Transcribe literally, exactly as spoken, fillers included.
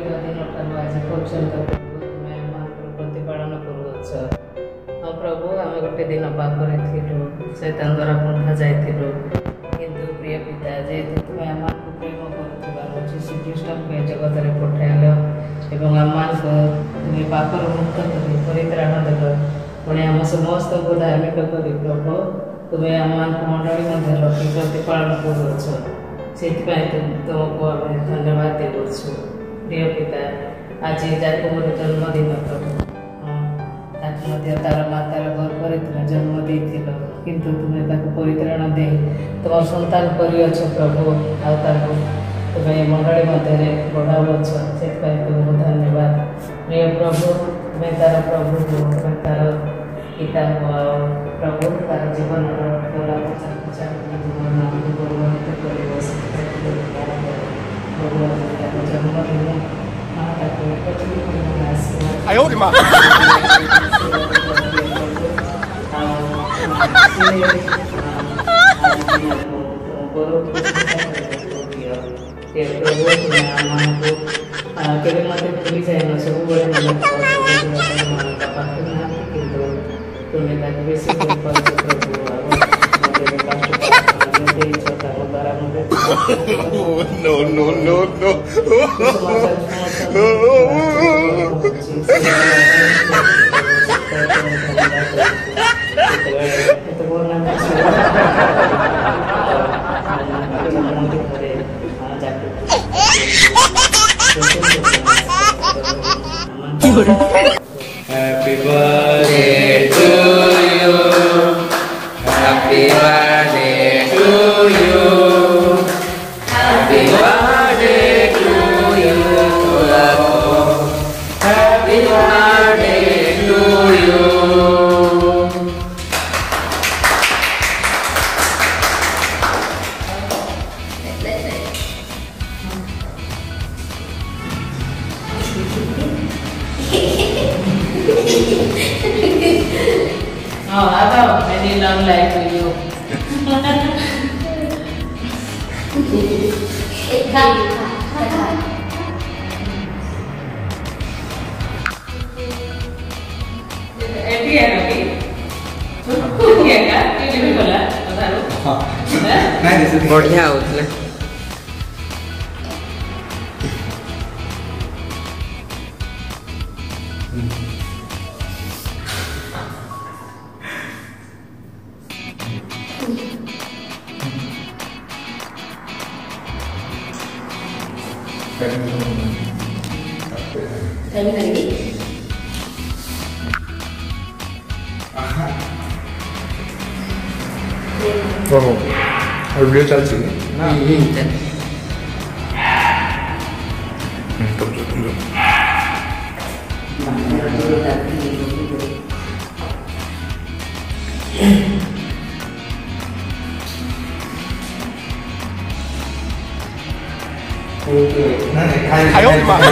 दिन ठार आज पर्यंत प्रभु तुम्हें आम प्रतिपालन करुच। हाँ प्रभु आम गोटे दिन पापरे थिलु शैतान द्वारा बंधा जाइलु किंतु प्रिय पिता जेहेतु तुम्हें आम प्रेम करुवा जीशु ख्रीष्ट जगत में पठाइल एवं आम तुम्हें पापर मुक्त कर परित्राण देव पुणी आम समस्त को धार्मिक कर प्रभु तुम्हें आम मंडली मध्य रखी प्रतिपालन करुच से तुमको आम धन्यवाद देवछु। प्रिय पिता आज जाकोबर जन्मदिन प्रभु तार मातार गर्भर तुम जन्म देथिल किंतु तुम्हें परित्राण दे तुम संतान कर प्रभु आउ तुम्हें मंडली मध्य बढ़ाऊच से तुमको धन्यवाद। प्रिय प्रभु तुम्हें तार प्रभु तुम्हें तार पिता प्रभु तार जीवन जीवन गौरवित कर जन्मदिन केवल मत भूली जाए ना सब बड़े किंतु तुम्हें बेस no no no no Happy birthday to you. Happy birthday to you. Happy birthday to you. Happy birthday to you. Oh, about many long life to you. Happy ya Nabi? Iya kan? Ini lebih bola, tahu? बढ़िया होता Kami lagi. Oh, udah caci. Nah, tunggu tunggu. Ayo, Pak.